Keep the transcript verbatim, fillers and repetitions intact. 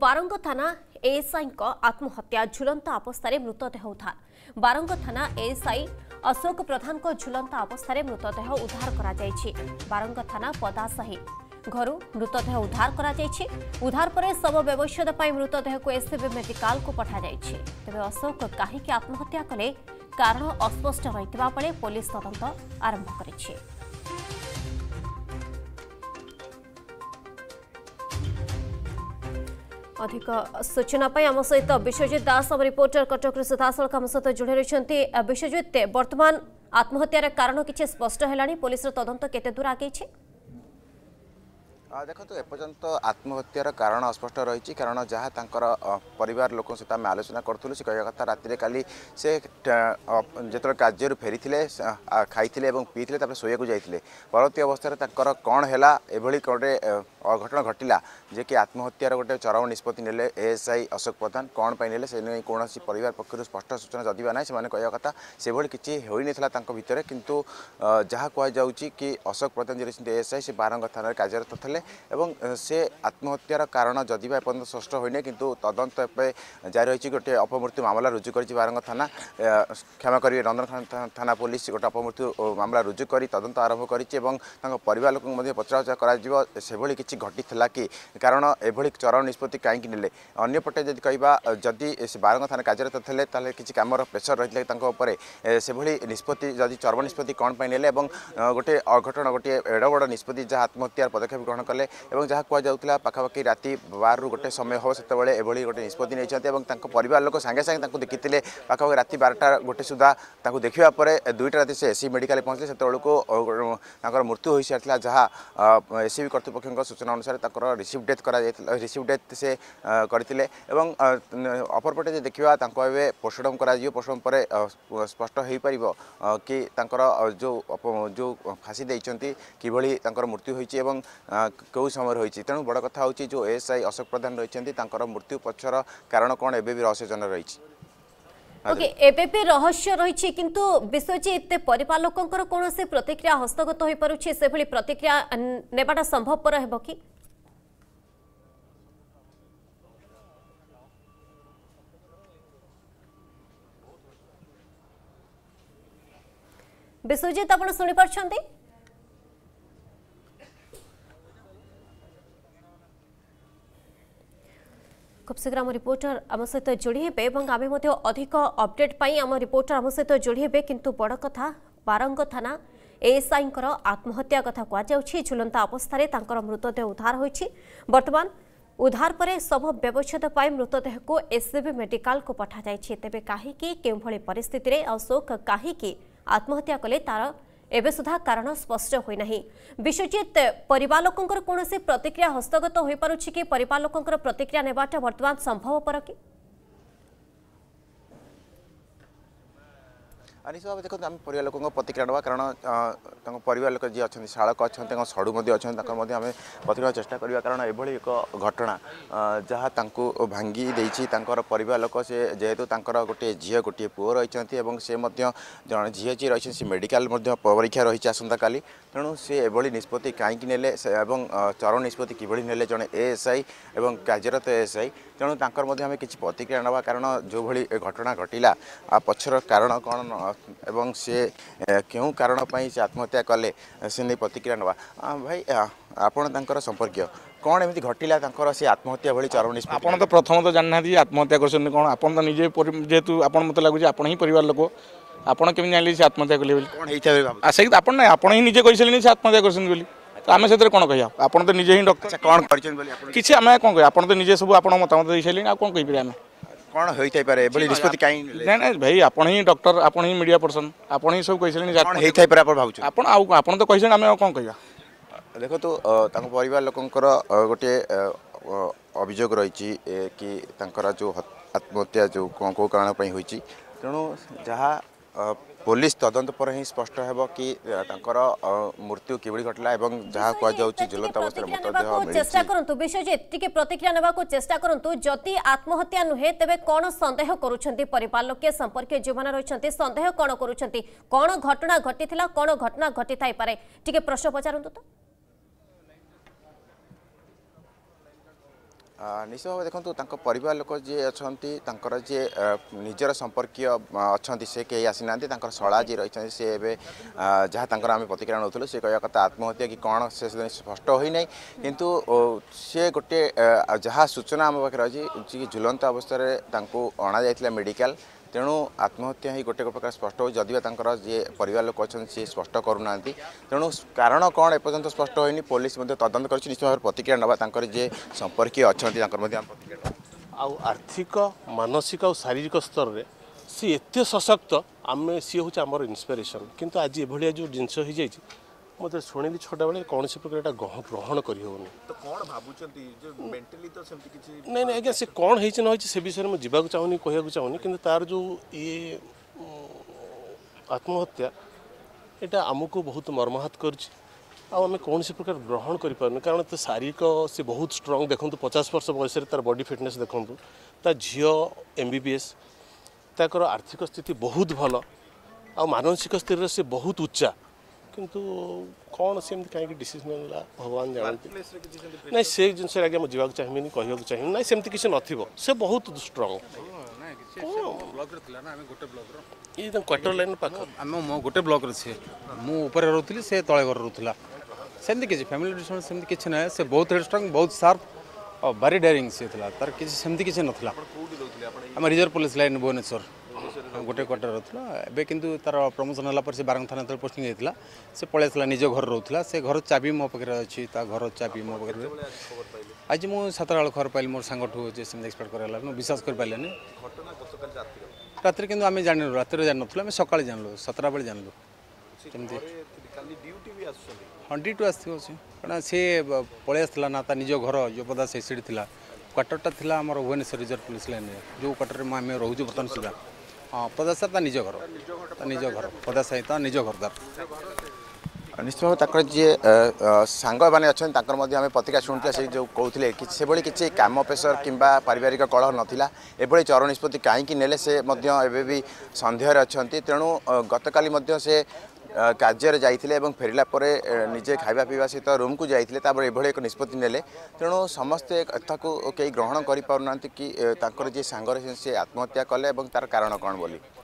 बारंग थाना एएसआई आत्महत्या झुलंत अवस्था मृतदेह उद्धार। बारंग थाना एएसआई अशोक प्रधान को झुलंत अवस्था मृतदेह उद्धार करा जायछि। बारंग थाना पदासाही घरू मृतदेह उद्धार करा जायछि। उद्धार पर शव व्यवच्छेद पर मृतदेह को एससीबी मेडिकल को पठा जायछि। तेबे अशोक काहीकि आत्महत्या कले कारण अस्पष्ट रहितबा बेले पुलिस तदंत आरंभ करिछि। अधिक सूचना आम सहित विश्वजित दास आम रिपोर्टर कटक सीधासल आम सहित जोड़ी रही। विश्वजित, वर्तमान आत्महत्यार कारण किसी स्पष्ट है, पुलिस तदंत केते दूर आगे? देखो एपर्यंत आत्महत्यार कारण अस्पष्ट रही। कारण जहाँ तांकर परिवार लोक सहित आम आलोचना करूँ से कहवा कथा राति काली से जो कार्य फेरी खाई पी शोया जाते परवर्ती अवस्था कौन है एभली गोटे अघटन घटला जे कि आत्महत्यार गोटे चरम निष्पत्ति नेले एएसआई अशोक प्रधान कौन पाई नेले से कौन परिवार पक्ष स्पष्ट सूचना जदिवा ना से कहवा कथा से किसी हो नाला भितर किंतु जहाँ कहुँ कि अशोक प्रधान जी एएसआई से बारंग थाना कार्यरत थे एवं से आत्महत्यार कारण जदिवा एपर्यंत स्पष्ट होने किंतु तदंत जारी रही। गोटे अपमृत्यु मामला रुजु कर बारंग थाना क्षमा करेंगे नंदन थाना पुलिस गोटे अपमृत्यु मामला रुजु कर तदंत आरंभ कर परिवार लोक पचराउचरा कर किसी घटी कि कारण एभली चरम निष्पत्ति कहीं नेले अंपटे जब कह जदि बारंग थाना कार्यरत थे किसी कम प्रेसर रही है से निष्पत्ति जदि चरम निष्पत्ति कौन पाई नेले गोटे अघटन गोटे एड़ बड़ निष्पत्ति जहाँ आत्महत्यार पदक्षेप ग्रहण कले जहाँ कहुला पाखापाखि राति बार रु गोटे समय हम से एभली गोटे निष्पत्ति नहीं परिवार लोक सांगे सांगे देखी पाखापाखि राति बारटा गोटे सुधा देखा दुईटा राति से एससीबी मेडिकल पहुँचले से मृत्यु हो सारी जहाँ एससीबी कर्तृपक्ष सूचना अनुसार रिसीव डेथ करा रिसीव डेथ से करते अपरपटे देखा पोस्टमार्टम करा पोस्टमार्टम पर स्पष्ट हो पार कि जो जो फांसी देती किभली मृत्यु होती कौ समय रही। तेणु बड़ कथा हूँ जो एएसआई अशोक प्रधान रही मृत्यु पक्षर कारण कौन एबे भी रहस्यजन रही। ओके एबे भी रहस्य रही किंतु विश्वजित परिवार लोकंकर कौन से प्रतिक्रिया हस्तगत हो पारुछि से भली प्रतिक्रिया नेबाटा संभवपर हेबो कि? विश्वजित आपण सुनि पारछंती? खूब शीघ्र आम रिपोर्टर आम सहित जोड़ी हे आम अधिक अपडेट पाई आम रिपोर्टर आम सहित जोड़ी हे किंतु बड़ कथा बारंग थाना एएसआई आत्महत्या कथा कहुच्छी। झुलंता अवस्था मृतदेह उद्धार होइछि। वर्तमान उद्धार पर शव व्यवच्छेद पाई मृतदेह को एससीबी मेडिकल को पठा जाइछि। तेबे काहीकि केउ भली परिस्थिति रे अशोक काहीकि आत्महत्या कले तार एबे सुधा कारण स्पष्ट होई नाही। विश्वजित परिवार लोकंकर कौन से प्रतिक्रिया हस्तगत हो पारुछि कि परिवार लोकंकर प्रतिक्रिया नेबाटा वर्तमान संभव पर कि? अनिश बाबू देखो आम परिवार लोक प्रतिक्रिया ना कारण परिवार लोक जी अच्छा शाड़क अच्छा सड़ू अच्छा आम प्रतिक्रिया चेष्टा करवा कारण एभली एक घटना जहाँ भांगी देछि परिवार लोक से जेहेतु गोटे झील गोटे पुओ रही से जन झील जी रही से मेडिकल परीक्षा रही आसंता काली तेणु से एभली निष्पत्ति कहीं नेले चरम निष्पत्ति किभली नेले जड़े एएसआई एवं कार्यरत एएसआई तेणु आम किसी प्रतिक्रिया ना कारण जो भली घटना घटिला आ पछर कारण कौन एवं से क्यों कारण पाई से आत्महत्या कले से नहीं प्रतिक्रिया नवा। भाई आपण संपर्क कौन एमती घटिला से आत्महत्या भली चरम निष्पत्ति? आप तो प्रथम तो जानना आत्महत्या कर कौन आपन तो निजे जेहेतु आप मत लगुच आप ही परिवार लोक आपड़ केमी जान से आत्महत्या कले आसे आपन ना आप ही निजे कही से आत्महत्या कर तो आम से कौन कह आप तो निजे ही डॉक्टर कौन किसी आम कौन कह आप तो निजे सब आप मतामत दे सारे आ कौन कहीपर आम कौन होई पारे एभली निष्पत्ति कहीं नहीं नहीं भाई आपण ही डॉक्टर आपण ही मीडिया पर्सन आपण ही सब कहि सलेनी कौन होई पारे आप भाबुछ आपण आ आपण तो कहि आम कौन कहया। देखो तो तांको परिवार लोकंकर गोटे अभियोग रही कि तांकर जो आत्महत्या जो कौन कौ कारण पर होई तेणु जहाँ पुलिस तदंत पर ही स्पष्ट है कि मृत्यु किभली घटला एवं जहाँ कहुच्छी झुलंत अवस्था मृतदेह चेष्टा करंतु। विश्वजित टिके प्रतिक्रिया नेबा को चेष्टा करंतु जति आत्महत्या नुहे तेबे कौन संदेह करूछंती परिवार लोके संपर्क जो माने रहिछंती संदेह कौन करूछंती कौन घटना घटिथिला कौन घटना घटि थाई पारे टिके प्रश्न पचारंतु तो। निश्चित भाव देखो परिवार लोक जी अच्छा जी निजर संपर्कीय अच्छा से कहीं आसी ना शला जी रही सी ए जहाँ आम प्रतिक्रिया नौलू सी कह कथा आत्महत्या कि कौन से स्पष्ट होना किंतु सी गोटे जहाँ सूचना आम पाखे रही झुलंत अवस्था अणा जाता मेडिकल तेणु आत्महत्या ही गोटे प्रकार स्पष्ट हो जदि जी परिवार लोक अच्छा सी स्पष्ट करूना तेणु कारण कौन एपर्तंत स्पष्ट होनी पुलिस तदंत कर निश्चित भाव प्रतिक्रिया नवा जे संपर्कीय अच्छा आ आर्थिक मानसिक और शारीरिक स्तर में सी एत सशक्त आम सी हूँ आमर इन्स्पिरेसन किंतु आज ये जो जिनस हो जाए मत शुणिली छोटा बेले कौन से प्रकार ग्रहण कर नहीं नहीं आज्ञा से कौन है से विषय में जावाक चाहूनी कहूँ चाहूनी कि तार जो ये आत्महत्या यहाँ आमको बहुत मर्माहत कर आम कौन से प्रकार ग्रहण करें कारण तो शारीरिक से बहुत स्ट्रंग देखूँ पचास वर्ष बयस तार बॉडी फिटनेस देखूँ ता झील एमबीबीएस ताकर आर्थिक स्थिति बहुत भल आ मानसिक स्तर से बहुत उच्चा किंतु कौन से कहीं डिसीजन ना भगवान जानते नहीं से जिनस आगे मुझे जावाक चाहिए कहूँ चाहिए ना सेमती किसी न से बहुत स्ट्रंग ये क्वार्टर लाइन पाख आम मो गोटे ब्लॉक रे मुझे रोली से तले घर रोला सेमती किसी फैमिली डिस्टेंस सेमती किसी ना से बहुत हेडस्ट्रंग बहुत शार्प और भारी डेयरिंग से तार किसी सेमती किसी नाला आम रिजर्व पुलिस लाइन भुवनेश्वर गोटे क्वार्टर रोला एवं किंतु तार प्रमोशन होला पर से बारंग थाना तक पोस्टिंग होता से पलैला निज घर रोला से घर चाबी मो पाखे अच्छी घर चाबी मो पाखे आज मुझे सातटा बेल खबर पाइली मोर सांगठू सेमती एक्सपेक्ट कराला विश्वास कर पारानी रात कि आम जान रात जान ना सका जानलु सतटा बेले जानलु हाँ ड्यूटी आसो कारण सी पलि आसला ना निज घर जो पदा से थी क्वार्टरटा थी आम भुवनेश्वर रिजर्व पुलिस लाइन जो क्वार्टर में आम रोचु बर्तमान सुधा हाँ पदा सार निज घर निज घर पदा सहित निज घर द्वार निश्चित भाव जी सांग मैंने अच्छा आम प्रतिक्रिया शुणुला से जो कहते कि से किसी कम प्रेसर कि पारिवारिक कलह नाला एभली चर निष्पत्ति कहीं ने से भी सन्देह अच्छा तेणु गतकाली से कार्य जाइए फेरला निजे खावा पीवा सहित रूम को जाइए एभली एक निष्पत्ति नेले तेणु समस्ते कथा को कई ग्रहण कर पारना कि जी सांगर से आत्महत्या कले तार कारण कौन बोली